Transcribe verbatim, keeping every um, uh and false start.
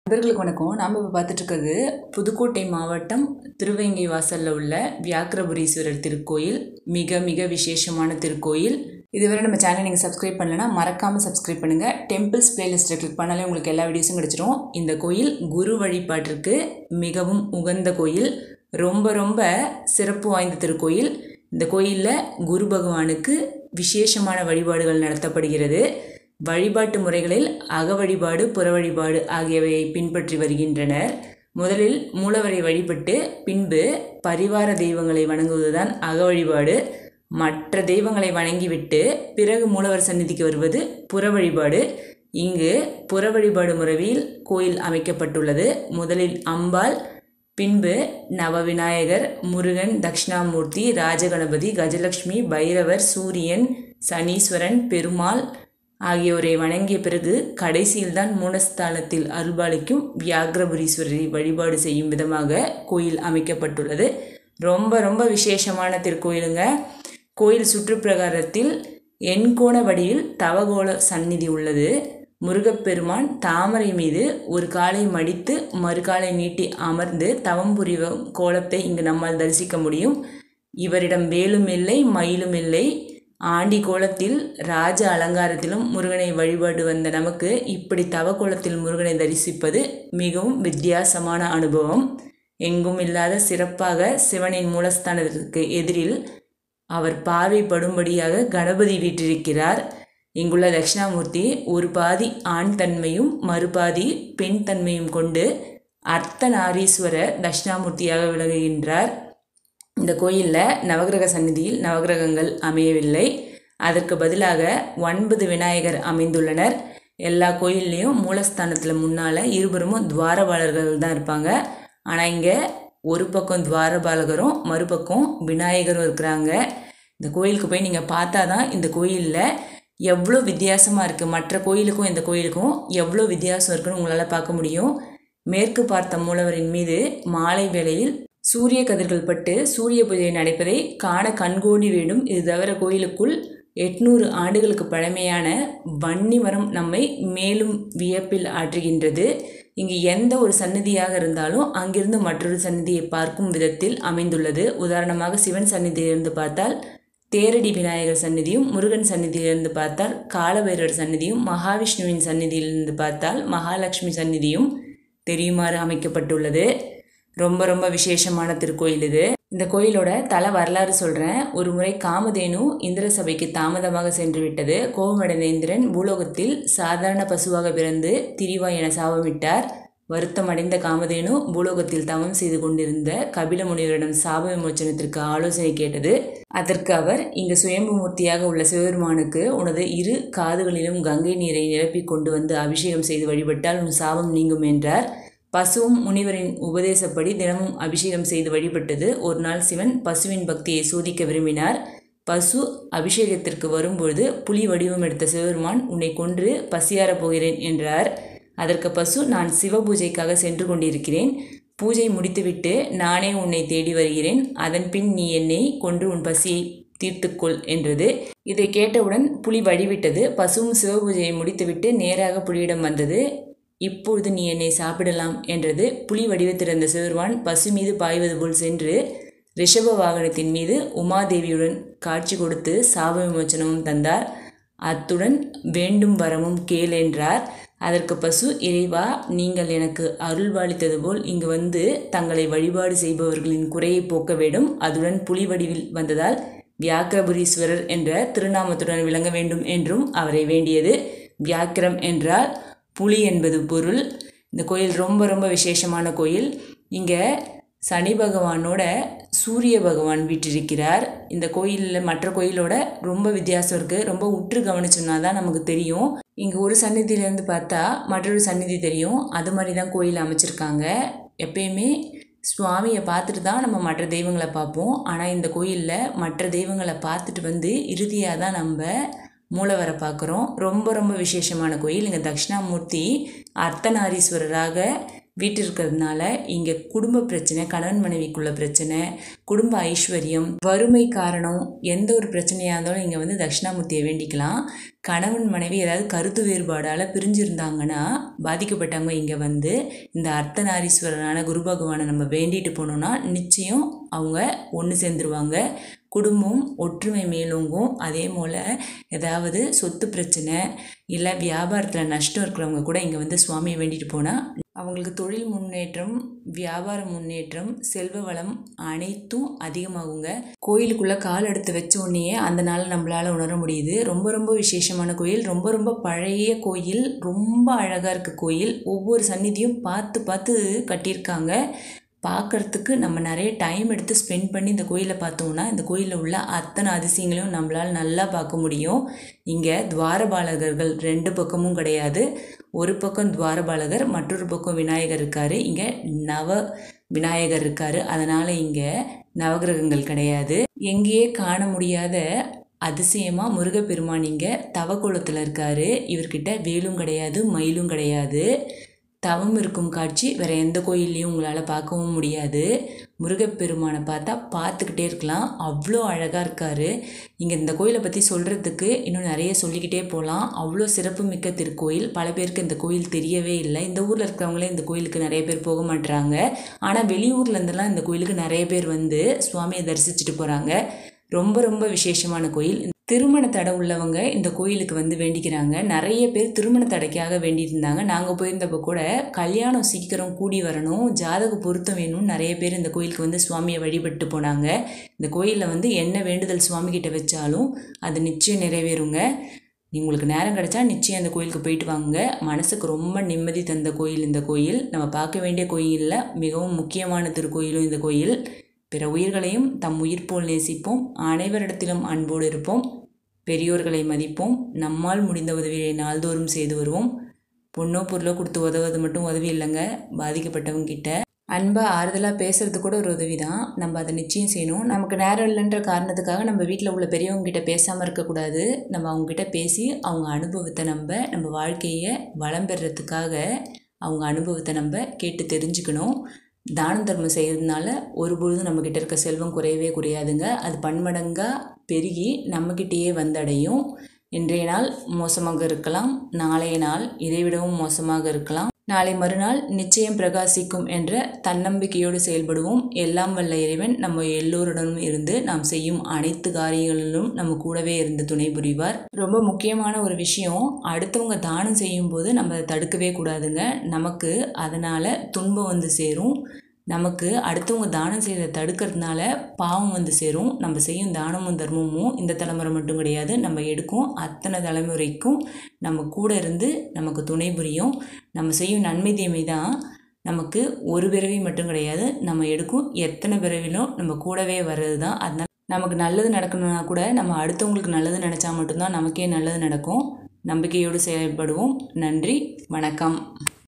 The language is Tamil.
நண்பர்களுக்கு வணக்கம். நாம் இப்போ பார்த்துட்டு இருக்கிறது புதுக்கோட்டை மாவட்டம் திருவேங்கை வாசலில் உள்ள வியாக்கிரபுரீஸ்வரர் திருக்கோயில். மிக மிக விசேஷமான திருக்கோயில். இதுவரை நம்ம சேனல் நீங்கள் சப்ஸ்கிரைப் பண்ணலைன்னா மறக்காமல் சப்ஸ்கிரைப் பண்ணுங்கள். டெம்பிள்ஸ் பிளேலிஸ்ட்டை கிளிக் பண்ணாலே உங்களுக்கு எல்லா வீடியோஸும் கிடச்சிரும். இந்த கோயில் குரு வழிபாட்டிற்கு மிகவும் உகந்த கோயில். ரொம்ப ரொம்ப சிறப்பு வாய்ந்த திருக்கோயில். இந்த கோயிலில் குரு பகவானுக்கு விசேஷமான வழிபாடுகள் நடத்தப்படுகிறது. வழிபாட்டு முறைகளில் அக வழிபாடு, புற வழிபாடு ஆகியவையை பின்பற்றி வருகின்றனர். முதலில் மூலவரை வழிபட்டு பின்பு பரிவார தெய்வங்களை வணங்குவதுதான் அக வழிபாடு. மற்ற தெய்வங்களை வணங்கிவிட்டு பிறகு மூலவர் சந்நிதிக்கு வருவது புற வழிபாடு. இங்கு புற வழிபாடு முறையில் கோயில் அமைக்கப்பட்டுள்ளது. முதலில் அம்பாள், பின்பு நவவிநாயகர், முருகன், தட்சிணாமூர்த்தி, ராஜகணபதி, கஜலட்சுமி, பைரவர், சூரியன், சனீஸ்வரன், பெருமாள் ஆகியோரை வணங்கிய பிறகு கடைசியில்தான் மூலஸ்தானத்தில் அருள்பாலிக்கும் வியாக்கிரபுரீஸ்வரரை வழிபாடு செய்யும் விதமாக கோயில் அமைக்கப்பட்டுள்ளது. ரொம்ப ரொம்ப விசேஷமான திருக்கோயிலுங்க. கோயில் சுற்றுப்பிரகாரத்தில் எண்கோண வடிவில் தவகோல சந்நிதி உள்ளது. முருகப்பெருமான் தாமரை மீது ஒரு காலை மடித்து மறுகாலை நீட்டி அமர்ந்து தவம் புரியும் கோலத்தை இங்கு நம்மால் தரிசிக்க முடியும். இவரிடம் வேலும் இல்லை, மயிலும் இல்லை. ஆண்டி கோலத்தில் ராஜ அலங்காரத்திலும் முருகனை வழிபாடு வந்த நமக்கு இப்படி தவக்கோலத்தில் முருகனை தரிசிப்பது மிகவும் வித்தியாசமான அனுபவம். எங்கும் இல்லாத சிறப்பாக சிவனின் மூலஸ்தானத்திற்கு எதிரில் அவர் பார்வைப்படும்படியாக கணபதி வீற்றிருக்கிறார். இங்குள்ள தட்சிணாமூர்த்தி ஒரு பாதி ஆண் தன்மையும் மறுபாதி பெண் தன்மையும் கொண்டு அர்த்தநாரீஸ்வர தட்சிணாமூர்த்தியாக விளங்குகின்றார். இந்த கோயிலில் நவகிரக சந்நிதியில் நவகிரகங்கள் அமையவில்லை. அதற்கு பதிலாக ஒன்பது விநாயகர் அமைந்துள்ளனர். எல்லா கோயில்லையும் மூலஸ்தானத்தில் முன்னால் இருபுறமும் துவாரபாலர்கள் தான் இருப்பாங்க. ஆனால் இங்கே ஒரு பக்கம் துவாரபாலகரும் மறுபக்கம் விநாயகரும் இருக்கிறாங்க. இந்த கோயிலுக்கு போய் நீங்கள் பார்த்தா தான் இந்த கோயிலில் எவ்வளோ வித்தியாசமாக இருக்குது, மற்ற கோயிலுக்கும் இந்த கோயிலுக்கும் எவ்வளோ வித்தியாசம் இருக்குன்னு உங்களால் பார்க்க முடியும். மேற்கு பார்த்த மூலவரின் மீது மாலை வேளையில் சூரிய கதிர்கள் பட்டு சூரிய பூஜை நடைப்பதை காண கண்கோடி வேண்டும். இது தவிர கோயிலுக்குள் எட்நூறு ஆண்டுகளுக்கு பழமையான வன்னி மரம் நம்மை மேலும் வியப்பில் ஆற்றுகின்றது. இங்கு எந்த ஒரு சந்நிதியாக இருந்தாலும் அங்கிருந்து மற்றொரு சந்நிதியை பார்க்கும் விதத்தில் அமைந்துள்ளது. உதாரணமாக சிவன் சந்நிதியிலிருந்து பார்த்தால் தேரடி விநாயகர் சந்நிதியும், முருகன் சந்நிதியிலிருந்து பார்த்தால் காலபைரவர் சந்நிதியும், மகாவிஷ்ணுவின் சந்நிதியிலிருந்து பார்த்தால் மகாலட்சுமி சந்நிதியும் தெரியுமாறு அமைக்கப்பட்டுள்ளது. ரொம்ப ரொம்ப விசேஷமான திருக்கோயில் இது. இந்த கோயிலோட தல வரலாறு சொல்கிறேன். ஒரு முறை காமதேனு இந்திர சபைக்கு தாமதமாக சென்று விட்டது. கோபமடைந்த இந்திரன் பூலோகத்தில் சாதாரண பசுவாக பிறந்து திரிவாய் என சாபமிட்டார். வருத்தமடைந்த காமதேனு பூலோகத்தில் தவம் செய்து கொண்டிருந்த கபில முனிவரிடம் சாப விமோச்சனத்திற்கு ஆலோசனை கேட்டது. அதற்கு அவர், இங்கு சுயம்பு மூர்த்தியாக உள்ள சிவபெருமானுக்கு உனது இரு காதுகளிலும் கங்கை நீரை நிரப்பிக் கொண்டு வந்து அபிஷேகம் செய்து வழிபட்டால் உன் சாபம் நீங்கும் என்றார். பசுவும் முனிவரின் உபதேசப்படி தினமும் அபிஷேகம் செய்து வழிபட்டது. ஒரு நாள் சிவன் பசுவின் பக்தியை சோதிக்க விரும்பினார். பசு அபிஷேகத்திற்கு வரும்பொழுது புலி வடிவம் எடுத்த சிவபெருமான், உன்னை கொன்று பசியாரப் போகிறேன் என்றார். அதற்கு பசு, நான் சிவ பூஜைக்காக சென்று கொண்டிருக்கிறேன். பூஜை முடித்துவிட்டு நானே உன்னை தேடி வருகிறேன். அதன் பின் நீ என்னை கொன்று உன் பசியை தீர்த்துக்கொள் என்றது. இதை கேட்டவுடன் புலி வழிவிட்டது. பசுவும் சிவ பூஜையை முடித்துவிட்டு நேராக புலியிடம் வந்தது. இப்பொழுது நீ என்னை சாப்பிடலாம் என்றது. புலி வடிவத்திருந்த சிவபெருமான் பசு மீது பாய்வது போல் சென்று ரிஷப வாகனத்தின் மீது உமாதேவியுடன் காட்சி கொடுத்து சாப விமோச்சனமும் தந்தார். அத்துடன் வேண்டும் வரமும் கேள் என்றார். அதற்கு பசு, இறைவா, நீங்கள் எனக்கு அருள்பாலித்தது போல் இங்கு வந்து தங்களை வழிபாடு செய்பவர்களின் குறையை போக்க வேண்டும். அதுடன் புலி வடிவில் வந்ததால் வியாக்கிரபுரீஸ்வரர் என்ற திருநாமத்துடன் விளங்க வேண்டும் என்றும் அவரை வேண்டியது. வியாக்கிரம் என்றால் புலி என்பது பொருள். இந்த கோயில் ரொம்ப ரொம்ப விசேஷமான கோயில். இங்கே சனி பகவானோட சூரிய பகவான் வீற்றிருக்கிறார். இந்த கோயிலில் மற்ற கோயிலோட ரொம்ப வித்தியாசம் இருக்குது. ரொம்ப உற்று கவனிச்சோம்னா தான் நமக்கு தெரியும். இங்கே ஒரு சந்நிதியிலேருந்து பார்த்தா மற்றொரு சந்நிதி தெரியும். அது மாதிரி தான் கோயில் அமைச்சிருக்காங்க. எப்பயுமே சுவாமியை பார்த்துட்டு தான் நம்ம மற்ற தெய்வங்களை பார்ப்போம். ஆனால் இந்த கோயிலில் மற்ற தெய்வங்களை பார்த்துட்டு வந்து இறுதியாக தான் நம்ம மூலவரை பார்க்குறோம். ரொம்ப ரொம்ப விசேஷமான கோயில். இங்கே தட்சிணாமூர்த்தி அர்த்தநாரீஸ்வரராக வீட்டிருக்கிறதுனால இங்கே குடும்ப பிரச்சனை, கணவன் மனைவிக்குள்ள பிரச்சனை, குடும்ப ஐஸ்வர்யம், வறுமை காரணம் எந்த ஒரு பிரச்சனையாக இருந்தாலும் இங்கே வந்து தட்சிணாமூர்த்தியை வேண்டிக்கலாம். கணவன் மனைவி ஏதாவது கருத்து வேறுபாடால் பிரிஞ்சிருந்தாங்கன்னா பாதிக்கப்பட்டவங்க இங்கே வந்து இந்த அர்த்தநாரீஸ்வரரான குரு பகவானை நம்ம வேண்டிட்டு போனோம்னா நிச்சயம் அவங்க ஒன்று சேர்ந்துருவாங்க. குடும்பம் ஒற்றுமை மேலோங்கும். அதே போல் ஏதாவது சொத்து பிரச்சனை இல்லை வியாபாரத்தில் நஷ்டம் இருக்கிறவங்க கூட இங்கே வந்து சுவாமியை வேண்டிட்டு போனால் அவங்களுக்கு தொழில் முன்னேற்றம், வியாபார முன்னேற்றம், செல்வ வளம் அனைத்தும் அதிகமாகுங்க. கோயிலுக்குள்ளே கால் எடுத்து வச்ச உடனே அந்த நாள் நம்மளால் உணர முடியுது. ரொம்ப ரொம்ப விசேஷமான கோயில், ரொம்ப ரொம்ப பழைய கோயில், ரொம்ப அழகாக இருக்க கோயில். ஒவ்வொரு சந்நிதியும் பார்த்து பார்த்து கட்டியிருக்காங்க. பார்க்குறதுக்கு நம்ம நிறைய டைம் எடுத்து ஸ்பெண்ட் பண்ணி இந்த கோயிலை பார்த்தோம்னா இந்த கோயிலில் உள்ள அத்தனை அதிசயங்களையும் நம்மளால் நல்லா பார்க்க முடியும். இங்கே துவாரபாலகர்கள் ரெண்டு பக்கமும் கிடையாது. ஒரு பக்கம் துவாரபாலகர், மற்றொரு பக்கம் விநாயகர் இருக்கார். இங்கே நவ விநாயகர் இருக்கார். அதனால் இங்கே நவகிரகங்கள் கிடையாது. எங்கேயே காண முடியாத அதிசயமாக முருகப்பெருமான் இங்கே தவக்கோலத்தில் இருக்கார். இவர்கிட்ட வேலும் கிடையாது, மயிலும் கிடையாது. தவம் இருக்கும் காட்சி வேறு எந்த கோயில்லையும் உங்களால் பார்க்கவும் முடியாது. முருகப்பெருமானை பார்த்தா பார்த்துக்கிட்டே இருக்கலாம், அவ்வளோ அழகாக இருக்கார். இங்கே இந்த கோயிலை பற்றி சொல்கிறதுக்கு இன்னும் நிறைய சொல்லிக்கிட்டே போகலாம். அவ்வளோ சிறப்பு மிக்க திருக்கோயில். பல பேருக்கு இந்த கோயில் தெரியவே இல்லை. இந்த ஊரில் இருக்கிறவங்களே இந்த கோயிலுக்கு நிறைய பேர் போக மாட்டுறாங்க. ஆனால் வெளியூர்லேருந்துலாம் இந்த கோயிலுக்கு நிறைய பேர் வந்து சுவாமியை தரிசிச்சுட்டு போகிறாங்க. ரொம்ப ரொம்ப விசேஷமான கோயில். திருமண தடை உள்ளவங்க இந்த கோயிலுக்கு வந்து வேண்டிக்கிறாங்க. நிறைய பேர் திருமண தடைக்காக வேண்டியிருந்தாங்க. நாங்கள் போயிருந்தப்போ கூட கல்யாணம் சீக்கிரம் கூடி வரணும், ஜாதக பொருத்தம் வேணும்னு நிறைய பேர் இந்த கோயிலுக்கு வந்து சுவாமியை வழிபட்டு போனாங்க. இந்த கோயிலில் வந்து என்ன வேண்டுதல் சுவாமிகிட்ட வச்சாலும் அது நிச்சயம் நிறைவேறுங்க. உங்களுக்கு நேரம் கிடைச்சா நிச்சயம் அந்த கோயிலுக்கு போயிட்டு வாங்க. மனசுக்கு ரொம்ப நிம்மதி தந்த கோயில் இந்த கோயில். நம்ம பார்க்க வேண்டிய கோயிலில் மிகவும் முக்கியமான திருக்கோயிலும் இந்த கோயில். பிற உயிர்களையும் தம் உயிர் போல் நேசிப்போம். அனைவரிடத்திலும் அன்போடு இருப்போம். பெரியோர்களை மதிப்போம். நம்மால் முடிந்த உதவியை நாள்தோறும் செய்து வருவோம். பொண்ணோ பொருளோ கொடுத்து உதவுவது மட்டும் உதவி இல்லைங்க. பாதிக்கப்பட்டவங்க கிட்ட அன்பாக ஆறுதலாக பேசுறது கூட ஒரு உதவி தான். நம்ம அதை நிச்சயம் செய்யணும். நமக்கு நேரம் இல்லைன்ற காரணத்துக்காக நம்ம வீட்டில் உள்ள பெரியவங்க கிட்ட பேசாமல் இருக்கக்கூடாது. நம்ம அவங்கக்கிட்ட பேசி அவங்க அனுபவத்தை நம்ம நம்ம வாழ்க்கையை வளம் பெறுறதுக்காக அவங்க அனுபவத்தை நம்ம கேட்டு தெரிஞ்சுக்கணும். தான தர்மம் செய்கிறதுனால ஒரு பொழுதும் நம்மக்கிட்ட இருக்க செல்வம் குறையவே குறையாதுங்க. அது பன்மடங்காக பெருகி நம்மக்கிட்டேயே வந்தடையும். இன்றைய நாள் மோசமாக இருக்கலாம், நாளைய நாள் இதைவிடவும் மோசமாக இருக்கலாம், நாளை மறுநாள் நிச்சயம் பிரகாசிக்கும் என்ற தன்னம்பிக்கையோடு செயல்படுவோம். எல்லாம் வல்ல இறைவன் நம்ம எல்லோருடனும் இருந்து நாம் செய்யும் அனைத்து காரியங்களிலும் நம்ம கூடவே இருந்து துணை புரிவார். ரொம்ப முக்கியமான ஒரு விஷயம், அடுத்தவங்க தானம் செய்யும் போது நம்ம அதை தடுக்கவே கூடாதுங்க. நமக்கு அதனால் துன்பம் வந்து சேரும். நமக்கு அடுத்தவங்க தானம் செய்யறதை தடுக்கிறதுனால பாவம் வந்து சேரும். நம்ம செய்யும் தானமும் தர்மமும் இந்த தலைமுறை மட்டும் கிடையாது, நம்ம எடுக்கும் அத்தனை தலைமுறைக்கும் நம்ம கூட இருந்து நமக்கு துணை புரியும். நம்ம செய்யும் நன்மை தீமை தான் நமக்கு ஒரு பிறவி மட்டும் கிடையாது, நம்ம எடுக்கும் எத்தனை பிறவிலும் நம்ம கூடவே வர்றது தான். அதனால் நமக்கு நல்லது நடக்கணும்னா கூட நம்ம அடுத்தவங்களுக்கு நல்லது நினச்சா மட்டும்தான் நமக்கே நல்லது நடக்கும். நம்பிக்கையோடு செயல்படுவோம். நன்றி, வணக்கம்.